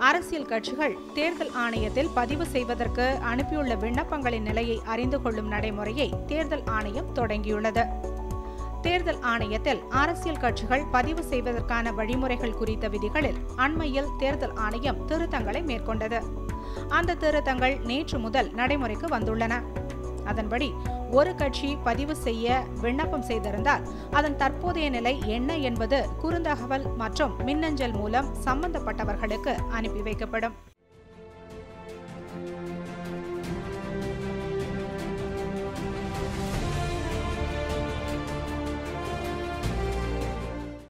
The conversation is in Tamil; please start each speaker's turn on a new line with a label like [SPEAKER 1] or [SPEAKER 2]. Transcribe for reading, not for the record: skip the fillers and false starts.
[SPEAKER 1] அரசியல் கட்சிகள் தேர்தல் ஆணையத்தில் பதிவு செய்வதற்கு அனுப்பியுள்ள விண்ணப்பங்களின் நிலையை அறிந்து கொள்ளும் நடைமுறையை தேர்தல் ஆணையம் தொடங்கியுள்ளது. தேர்தல் ஆணையத்தில் அரசியல் கட்சிகள் பதிவு செய்வதற்கான வழிமுறைகள் குறித்த விதிகளில் அண்மையில் தேர்தல் ஆணையம் திருத்தங்களை மேற்கொண்டது. அந்த திருத்தங்கள் நேற்று முதல் நடைமுறைக்கு வந்துள்ளன. அதன்படி ஒரு கட்சி பதிவு செய்ய விண்ணப்பம் செய்திருந்தால் அதன் தற்போதைய நிலை என்ன என்பது குறுந்தகவல் மற்றும் மின்னஞ்சல் மூலம் சம்பந்தப்பட்டவர்களுக்கு அனுப்பி வைக்கப்படும்.